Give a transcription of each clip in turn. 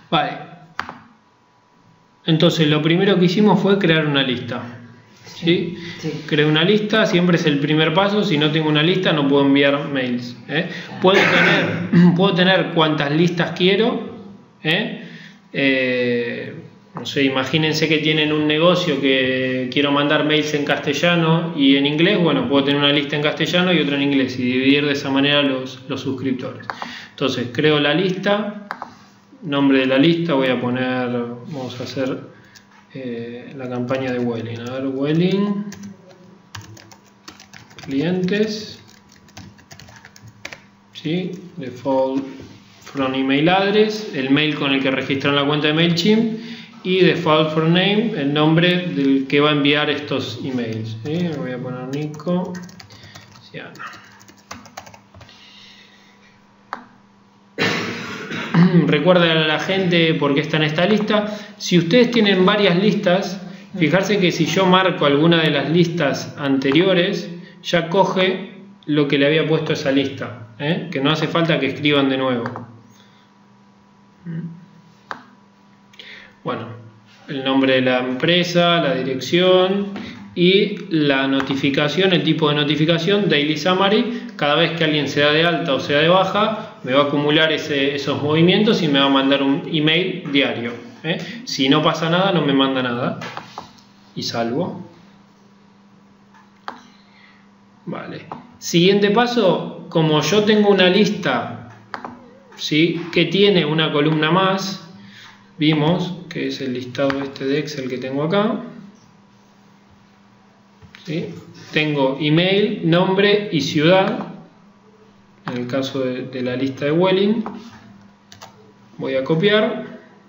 Vale. Entonces lo primero que hicimos fue crear una lista. ¿Sí? Sí. Creo una lista, siempre es el primer paso. Si no tengo una lista no puedo enviar mails. Puedo tener cuantas listas quiero. No sé, imagínense que tienen un negocio que quiero mandar mails en castellano y en inglés. Bueno, puedo tener una lista en castellano y otra en inglés y dividir de esa manera los suscriptores. Entonces creo la lista, nombre de la lista, vamos a hacer la campaña de Welling. A ver, Welling, clientes, ¿sí? Default from email address, el mail con el que registraron la cuenta de MailChimp, y default from name, el nombre del que va a enviar estos emails. ¿Sí? Voy a poner Nico Ciano. Recuerden a la gente por qué está en esta lista. Si ustedes tienen varias listas, fijarse que si yo marco alguna de las listas anteriores, ya coge lo que le había puesto a esa lista, que no hace falta que escriban de nuevo. Bueno, el nombre de la empresa, la dirección y la notificación, el tipo de notificación, Daily Summary. Cada vez que alguien se da de alta o se da de baja, me va a acumular esos movimientos y me va a mandar un email diario. Si no pasa nada, no me manda nada. Y salvo. Vale. Siguiente paso, como yo tengo una lista, ¿sí?, que tiene una columna más, vimos que es el listado este de Excel que tengo acá. ¿Sí? Tengo email, nombre y ciudad. En el caso de la lista de Welling, voy a copiar.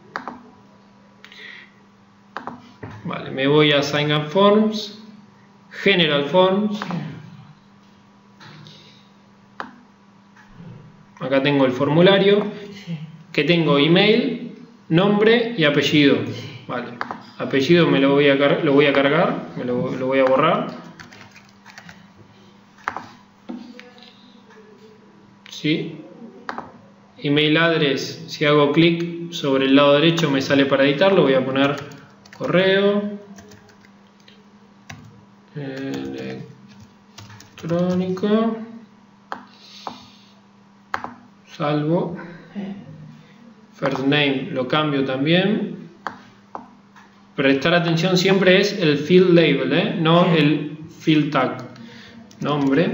Vale, me voy a Sign Up Forms, General Forms. Acá tengo el formulario, que tengo email, nombre y apellido. Vale. Apellido me lo voy a cargar, lo voy a borrar. ¿Sí? Email address, si hago clic sobre el lado derecho me sale para editarlo, voy a poner correo electrónico, salvo. First name lo cambio también. Prestar atención siempre es el field label, no el field tag. Nombre,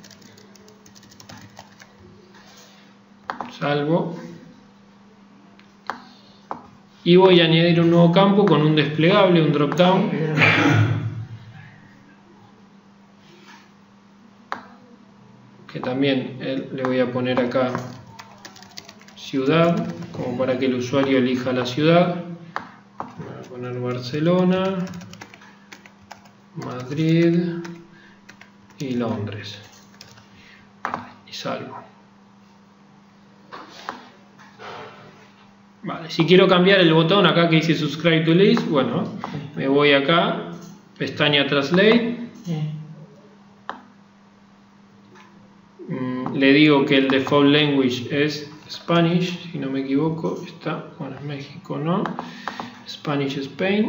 salvo, y voy a añadir un nuevo campo con un desplegable, un drop down. Que también le voy a poner acá ciudad, como para que el usuario elija la ciudad. Voy a poner Barcelona, Madrid y Londres. Y salvo. Vale, si quiero cambiar el botón acá que dice Subscribe to List, bueno, me voy acá, pestaña Translate. Le digo que el default language es Spanish, si no me equivoco, está, bueno, México no, Spanish Spain,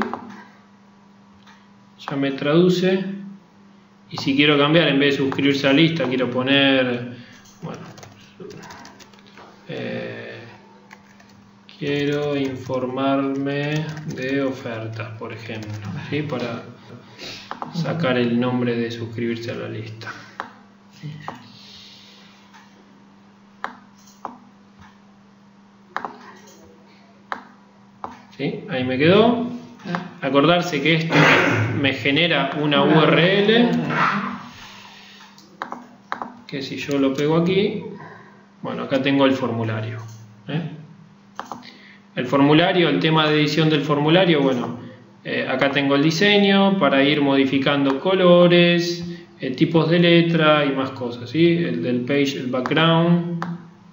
ya me traduce. Y si quiero cambiar, en vez de suscribirse a la lista, quiero poner, bueno, quiero informarme de ofertas, por ejemplo, ¿sí?, para sacar el nombre de suscribirse a la lista. ¿Sí? Ahí me quedó. Acordarse que esto me genera una URL, que si yo lo pego aquí, bueno, acá tengo el formulario. El formulario, el tema de edición del formulario, bueno, acá tengo el diseño para ir modificando colores, tipos de letra y más cosas, ¿sí? El del page, el background.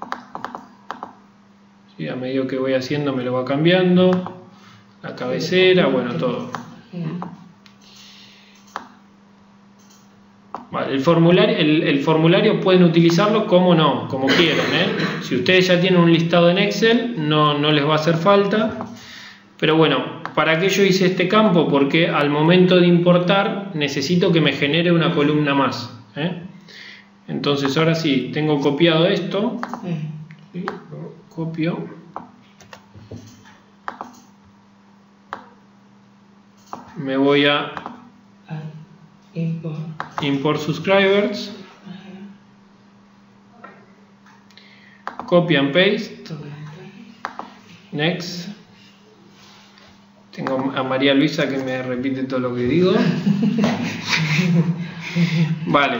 ¿Sí? A medida que voy haciendo me lo va cambiando. La cabecera, bueno, todo. Vale. Vale, el formulario pueden utilizarlo como no, como quieran, Si ustedes ya tienen un listado en Excel, no les va a hacer falta. Pero bueno, ¿para qué yo hice este campo? Porque al momento de importar necesito que me genere una columna más. Entonces ahora sí, tengo copiado esto. ¿Sí? Copio. Me voy a Import Subscribers. Copy and paste. Next. Tengo a María Luisa que me repite todo lo que digo. Vale.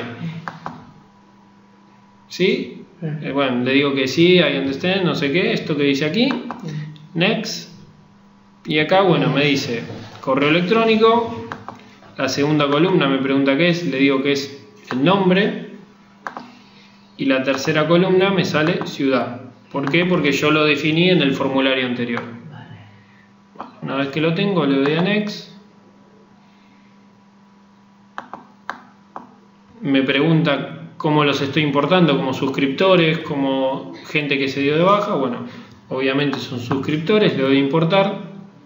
¿Sí? Bueno, le digo que sí, I understand, no sé qué, esto que dice aquí. Next. Y acá, bueno, me dice correo electrónico. La segunda columna me pregunta qué es, le digo que es el nombre. Y la tercera columna me sale ciudad. ¿Por qué? Porque yo lo definí en el formulario anterior. Una vez que lo tengo, le doy a Next. Me pregunta cómo los estoy importando, como suscriptores, como gente que se dio de baja. Bueno, obviamente son suscriptores, le doy a importar.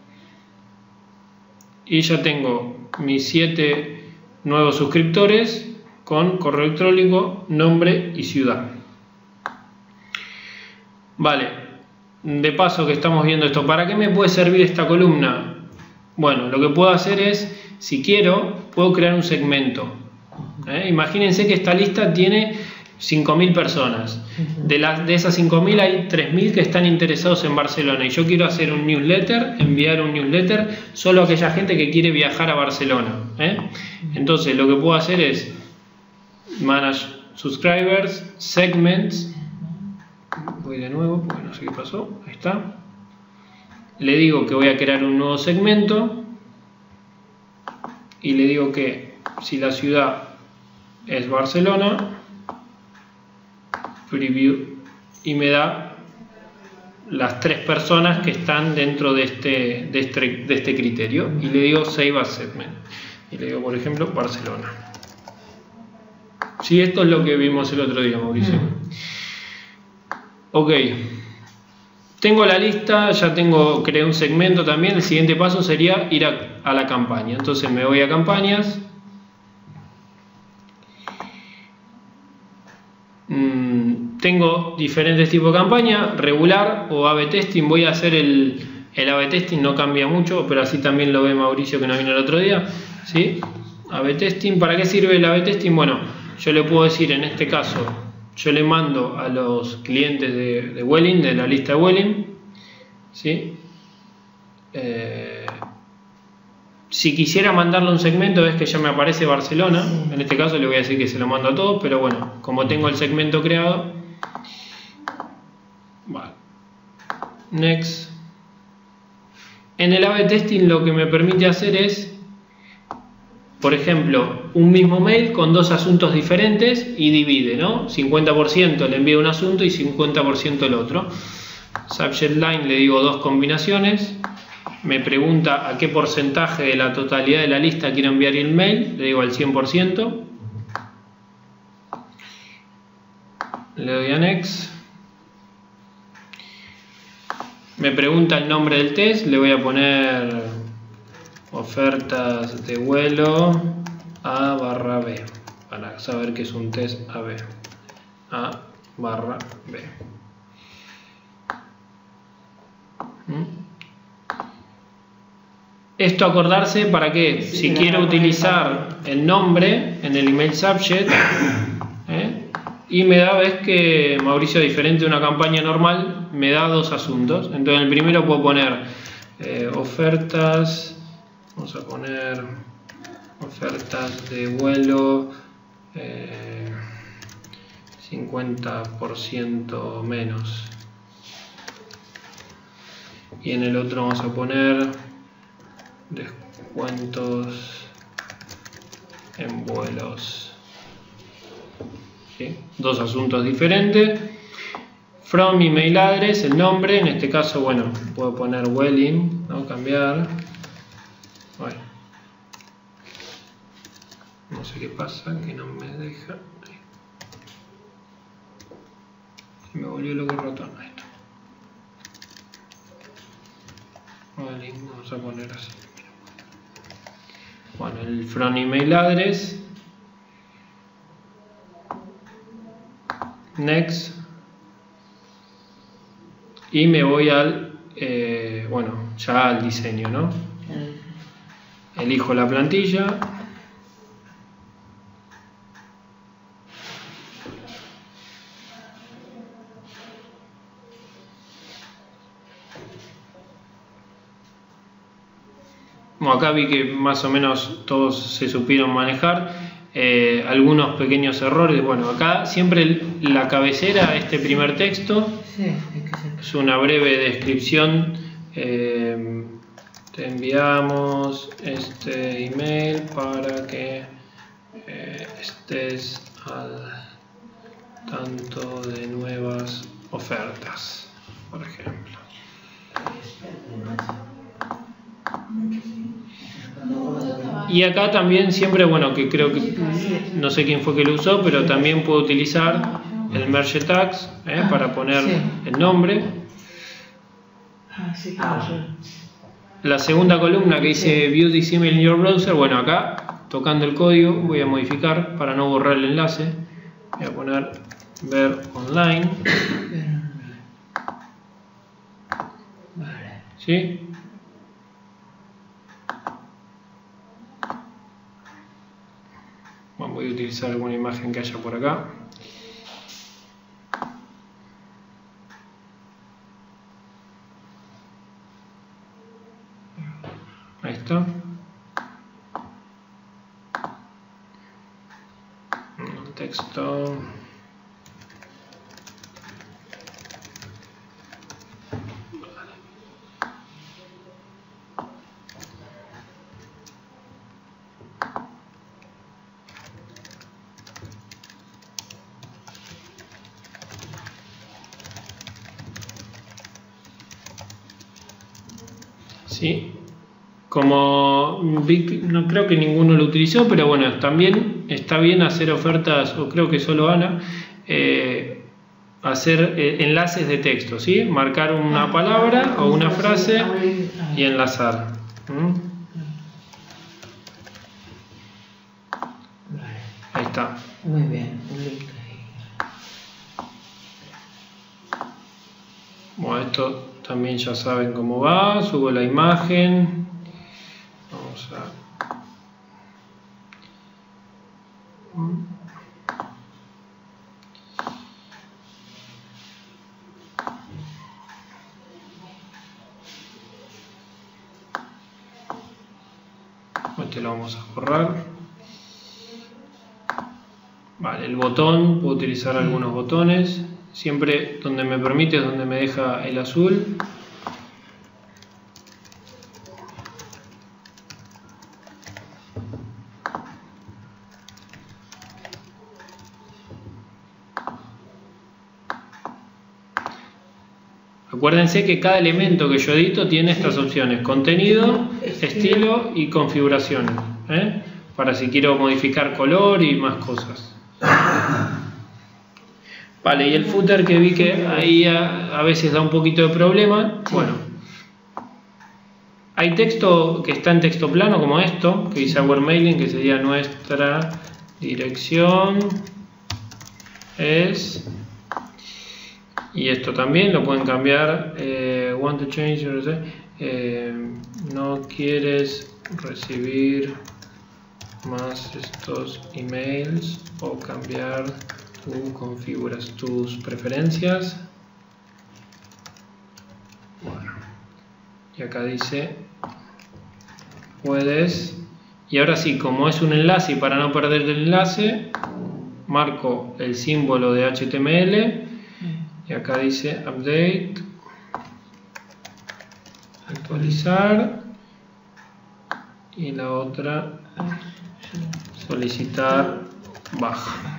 Y ya tengo mis 7 nuevos suscriptores con correo electrónico, nombre y ciudad. Vale. De paso que estamos viendo esto, ¿para qué me puede servir esta columna? Bueno, lo que puedo hacer es, si quiero, puedo crear un segmento. Imagínense que esta lista tiene 5.000 personas. De esas 5.000 hay 3.000 que están interesados en Barcelona y yo quiero hacer un newsletter, enviar un newsletter solo a aquella gente que quiere viajar a Barcelona. Entonces lo que puedo hacer es Manage Subscribers, Segments. Voy de nuevo porque no sé qué pasó. Ahí está. Le digo que voy a crear un nuevo segmento y le digo que si la ciudad es Barcelona, preview, y me da las 3 personas que están dentro de este criterio y le digo Save as Segment y le digo, por ejemplo, Barcelona. Sí, esto es lo que vimos el otro día, Mauricio. Ok, tengo la lista, ya creé un segmento también. El siguiente paso sería ir a la campaña. Entonces me voy a campañas. Tengo diferentes tipos de campaña, regular o A/B testing. Voy a hacer el A/B testing, no cambia mucho, pero así también lo ve Mauricio que no vino el otro día. ¿Sí? A/B testing, ¿para qué sirve el A/B testing? Bueno, yo le puedo decir en este caso, yo le mando a los clientes de Vueling, de la lista de Vueling, ¿sí? Si quisiera mandarle un segmento, ves que ya me aparece Barcelona. En este caso le voy a decir que se lo mando a todos, pero bueno, como tengo el segmento creado, vale. Next. En el A/B testing lo que me permite hacer es, por ejemplo, un mismo mail con 2 asuntos diferentes y divide, ¿no? 50% le envío un asunto y 50% el otro. Subject line le digo 2 combinaciones. Me pregunta a qué porcentaje de la totalidad de la lista quiero enviar el mail. Le digo al 100%. Le doy a Next. Me pregunta el nombre del test. Le voy a poner ofertas de vuelo A/B para saber que es un test AB. A/B. Esto acordarse para que si quiero utilizar el nombre en el email subject y me da, ves que Mauricio, diferente de una campaña normal, me da 2 asuntos. Entonces el primero puedo poner ofertas, vamos a poner ofertas de vuelo 50% menos, y en el otro vamos a poner descuentos en vuelos. ¿Sí? 2 asuntos diferentes. From email address, el nombre, en este caso, bueno, puedo poner Vueling, ¿no? Cambiar. Bueno. sé qué pasa, que no me deja. Me volvió loco el ratón. Ahí está. Vale, vamos a poner así. Bueno, el front email address. Next. Y me voy al, bueno, ya al diseño, ¿no? Elijo la plantilla. Bueno, acá vi que más o menos todos se supieron manejar. Algunos pequeños errores. Bueno, acá siempre la cabecera, este primer texto, es una breve descripción. Te enviamos este email para que estés al tanto de nuevas ofertas, por ejemplo. Y acá también siempre, bueno, que creo que no sé quién fue que lo usó, pero también puedo utilizar el merge tags para poner el nombre. La segunda columna que dice view this email in your browser, bueno, acá tocando el código voy a modificar para no borrar el enlace. Voy a poner ver online. ¿Sí? Bueno, voy a utilizar alguna imagen que haya por acá. Ahí está. Texto. Sí, como vi, no creo que ninguno lo utilizó, pero bueno, también está bien hacer ofertas, o creo que solo Ana, hacer enlaces de texto, ¿sí? Marcar una palabra o una frase y enlazar. Ahí está. Muy bien. Bueno, esto también ya saben cómo va. Subo la imagen. Vamos a... Este lo vamos a borrar. Vale, el botón, puedo utilizar algunos botones. Siempre donde me permite es donde me deja el azul. Acuérdense que cada elemento que yo edito tiene estas opciones: contenido, estilo y configuraciones, para si quiero modificar color y más cosas. Vale, y el footer, que vi que ahí a veces da un poquito de problema. Bueno, hay texto que está en texto plano, como esto, que dice our mailing, que sería nuestra dirección es... Y esto también lo pueden cambiar. Want to change, no quieres recibir más estos emails, o cambiar, tú configuras tus preferencias. Bueno, y acá dice puedes. Y ahora sí, como es un enlace, y para no perder el enlace, marco el símbolo de HTML. Y acá dice update, actualizar, y la otra solicitar baja.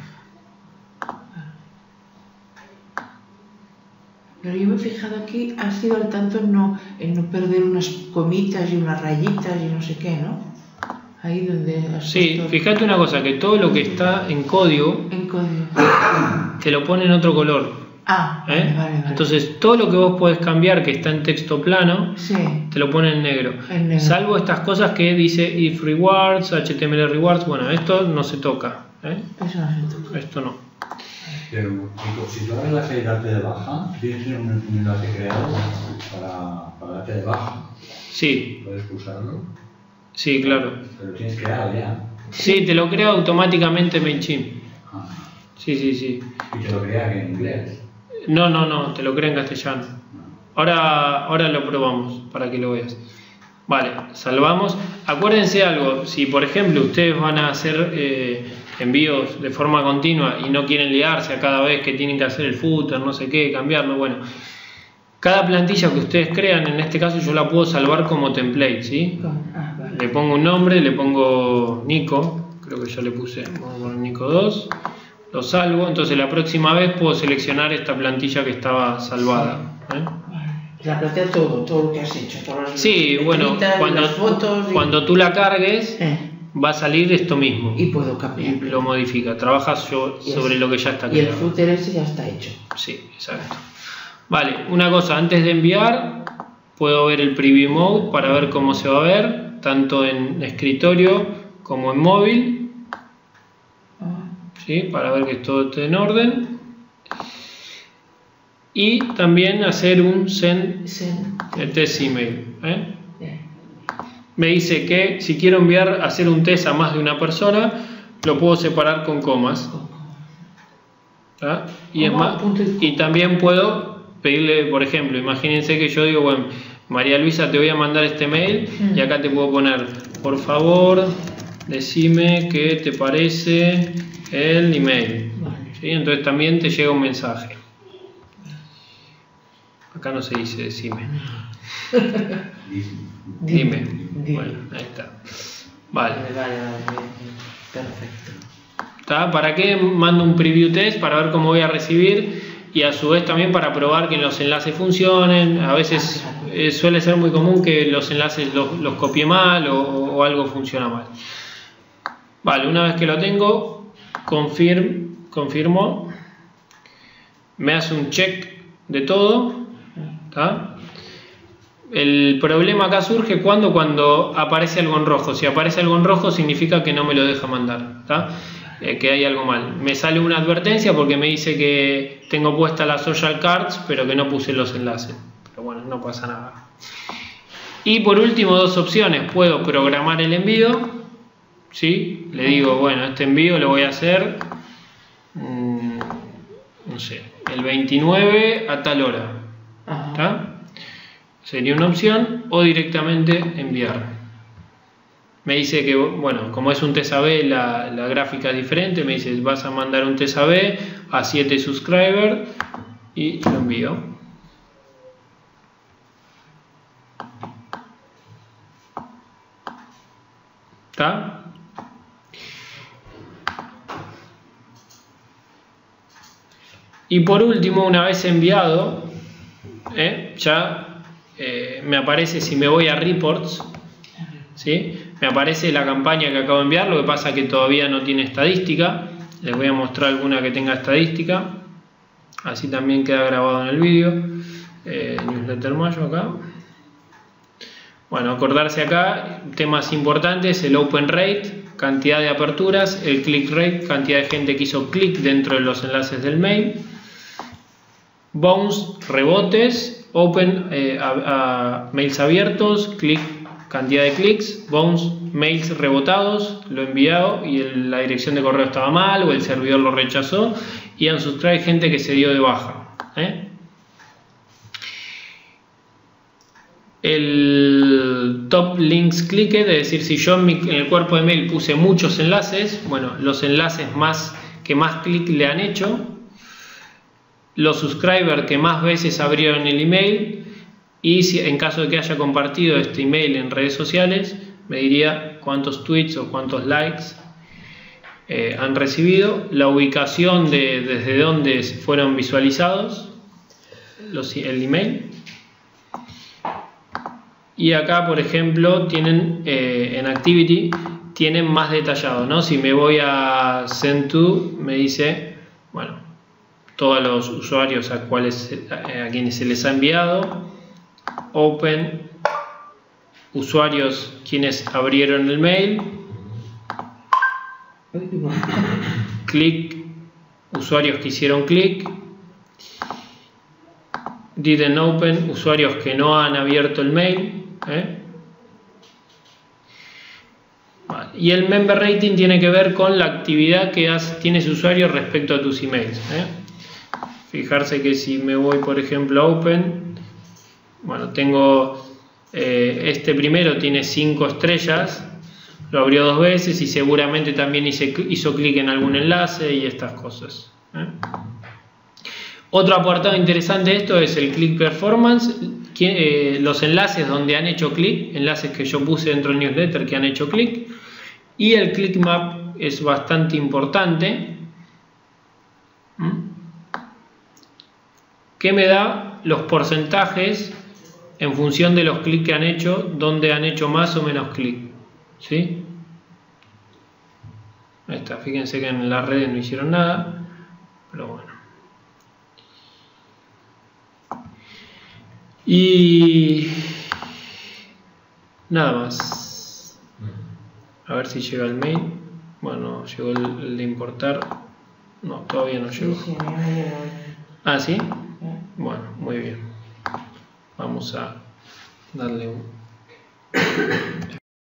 Pero yo me he fijado aquí, has sido al tanto en no perder unas comitas y unas rayitas y no sé qué, ¿no? Ahí donde has Sí, puesto fíjate una cosa, que todo lo que está en código en código. te lo pone en otro color. Ah, ¿Eh? vale. Entonces todo lo que vos podés cambiar que está en texto plano Sí, te lo pone en negro. en negro. Salvo estas cosas que dice if rewards, HTML rewards, bueno, esto no se toca. ¿Eh? Eso no se toca. Esto no. Pero si tú abres la darte de baja, tienes un enlace creado para darte de baja. Sí, Puedes usarlo, sí, claro. pero lo tienes creado ya. Sí, te lo crea automáticamente MailChimp. Ah, Sí. y te lo crea que en inglés. No, te lo crea en castellano. Ahora lo probamos para que lo veas. Vale, salvamos. Acuérdense algo, si por ejemplo ustedes van a hacer envíos de forma continua y no quieren liarse a cada vez que tienen que hacer el footer, no sé qué, cambiarlo, bueno, cada plantilla que ustedes crean, en este caso yo la puedo salvar como template, ¿sí? Vale. Le pongo un nombre, le pongo Nico, creo que ya le puse, vamos a poner Nico 2, lo salvo, entonces la próxima vez puedo seleccionar esta plantilla que estaba salvada. ¿Eh? Vale. La plantea todo lo que has hecho. Todas las Sí, bueno, letritas, las fotos cuando tú la cargues y va a salir esto mismo puedo y cambiar. lo modifica, trabajas sobre lo que ya está Y el creado. footer ese ya está hecho. Sí, exacto. Vale, una cosa, antes de enviar puedo ver el preview mode para ver cómo se va a ver, tanto en escritorio como en móvil, ¿sí? Para ver que todo esté en orden. Y también hacer un send test email. Me dice que si quiero hacer un test a más de una persona, lo puedo separar con comas. ¿Ah? Y también puedo pedirle, por ejemplo, imagínense que yo digo, bueno, María Luisa, te voy a mandar este mail y acá te puedo poner, por favor, decime qué te parece el email. ¿Sí? Entonces también te llega un mensaje. Acá no se dice decime. Dime. Bueno, ahí está. Vale. Perfecto. ¿Está? ¿Para qué mando un preview test? Para ver cómo voy a recibir y a su vez también para probar que los enlaces funcionen. A veces suele ser muy común que los enlaces los copie mal o algo funciona mal. Vale, una vez que lo tengo, confirmo. Me hace un check de todo. ¿Está? El problema acá surge cuando aparece algo en rojo. Si aparece algo en rojo significa que no me lo deja mandar. ¿Está? Que hay algo mal. Me sale una advertencia porque me dice que tengo puestas las social cards pero que no puse los enlaces. Pero bueno, no pasa nada. Y por último, dos opciones. Puedo programar el envío. ¿Sí? Le digo, bueno, este envío lo voy a hacer no sé, el 29 a tal hora. ¿Está? Sería una opción, o directamente enviar. Me dice que, bueno, como es un test AB, la gráfica es diferente. Me dice, vas a mandar un test AB a 7 subscribers y lo envío. ¿Está? Y por último, una vez enviado, ya me aparece, si me voy a reports, ¿sí? Me aparece la campaña que acabo de enviar. Lo que pasa es que todavía no tiene estadística. Les voy a mostrar alguna que tenga estadística, así también queda grabado en el vídeo. Newsletter mayo acá. Bueno, acordarse acá, temas importantes: el open rate, cantidad de aperturas; el click rate, cantidad de gente que hizo clic dentro de los enlaces del mail; bounce, rebotes; open, mails abiertos; click, cantidad de clics; bounce, mails rebotados, lo enviado y la dirección de correo estaba mal o el servidor lo rechazó; y unsubscribe, gente que se dio de baja. El top links clicked, es decir, si yo en el cuerpo de mail puse muchos enlaces, bueno, los enlaces que más clic le han hecho; los subscribers que más veces abrieron el email; y si, en caso de que haya compartido este email en redes sociales, me diría cuántos tweets o cuántos likes han recibido; la ubicación desde donde fueron visualizados el email. Y acá, por ejemplo, tienen en Activity tienen más detallado, ¿no? Si me voy a Send To, me dice, bueno, todos los usuarios a quienes se les ha enviado. Open, usuarios quienes abrieron el mail. Click, usuarios que hicieron clic. Didn't open, usuarios que no han abierto el mail. Y el member rating tiene que ver con la actividad que tiene ese usuario respecto a tus emails. Fijarse que si me voy, por ejemplo, a Open, bueno, tengo este primero tiene 5 estrellas, lo abrió 2 veces y seguramente también hizo clic en algún enlace y estas cosas. Otro apartado interesante de esto es el click performance, los enlaces donde han hecho clic, enlaces que yo puse dentro del newsletter que han hecho clic, y el click map es bastante importante, que me da los porcentajes en función de los clics que han hecho, donde han hecho más o menos clic, ¿sí? Ahí está, fíjense que en las redes no hicieron nada, pero bueno. Y nada más. A ver si llega el mail. Bueno, llegó el de importar. No, todavía no llegó. Sí, me ha llegado. Ah, ¿sí? Bueno, muy bien. Vamos a darle un...